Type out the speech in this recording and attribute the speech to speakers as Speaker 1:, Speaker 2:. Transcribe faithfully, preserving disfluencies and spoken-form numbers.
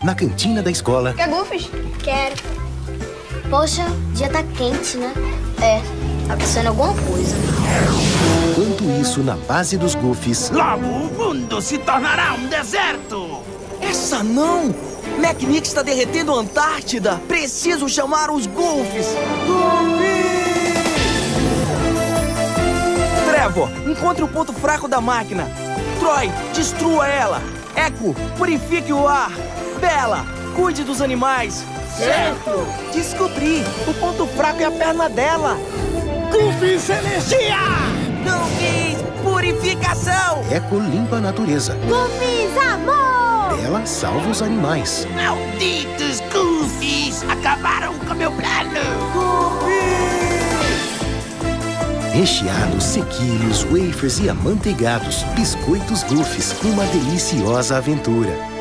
Speaker 1: na cantina da escola.
Speaker 2: Quer Goofys?
Speaker 3: Quero. Poxa, o dia tá quente, né?
Speaker 2: É, tá acontecendo alguma coisa.
Speaker 1: Enquanto isso, na base dos Goofys...
Speaker 4: Logo, o mundo se tornará um deserto!
Speaker 5: Essa não! McNick está derretendo a Antártida! Preciso chamar os Goofys! Goofy! Trevor, encontre o ponto fraco da máquina. Troy, destrua ela. Echo, purifique o ar. Bella, cuide dos animais.
Speaker 4: Certo!
Speaker 5: Descobri! O ponto fraco é a perna dela!
Speaker 4: Goofy Celestia!
Speaker 5: Goofy! Purificação!
Speaker 1: Echo limpa a natureza.
Speaker 3: Goofys, amor!
Speaker 1: Ela salva os animais.
Speaker 4: Malditos Goofys! Acabaram com meu plano!
Speaker 1: Recheados, sequilhos, wafers e amanteigados. Biscoitos Goofys. Uma deliciosa aventura.